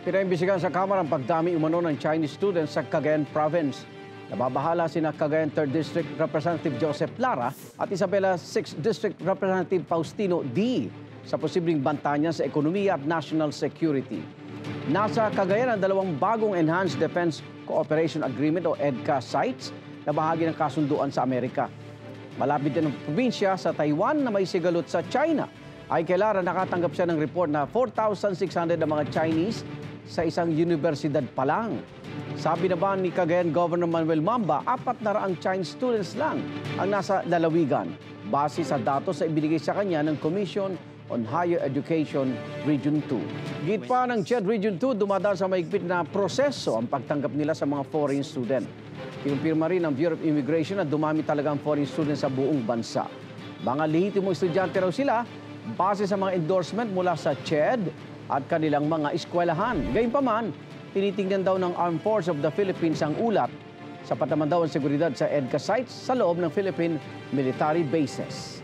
Pinaimbisigan sa Kamara ang pagdami umano ng Chinese students sa Cagayan Province. Nababahala sina Cagayan 3rd District Representative Joseph Lara at Isabela 6th District Representative Faustino D. sa posibleng banta niya sa ekonomiya at national security. Nasa Cagayan ang dalawang bagong Enhanced Defense Cooperation Agreement o EDCA sites na bahagi ng kasunduan sa Amerika. Malapit din ang probinsya sa Taiwan na may sigalot sa China. Ay kay Lara nakatanggap siya ng report na 4,600 na mga Chinese sa isang universidad pa lang. Sabi naman ni Cagayan Governor Manuel Mamba, 400 Chinese students lang ang nasa lalawigan base sa datos na ibinigay sa kanya ng Commission on Higher Education Region 2. Git pa ng CHED Region 2, dumadaan sa mahigpit na proseso ang pagtanggap nila sa mga foreign student. Kinumpirma rin ng Bureau of Immigration na dumami talaga ang foreign students sa buong bansa. Mga lehitimong estudyante raw sila base sa mga endorsement mula sa CHED at kanilang mga eskwelahan. Gayunpaman, tinitingnan daw ng Armed Forces of the Philippines ang ulat. Sapat naman daw ang seguridad sa EDCA sites sa loob ng Philippine military bases.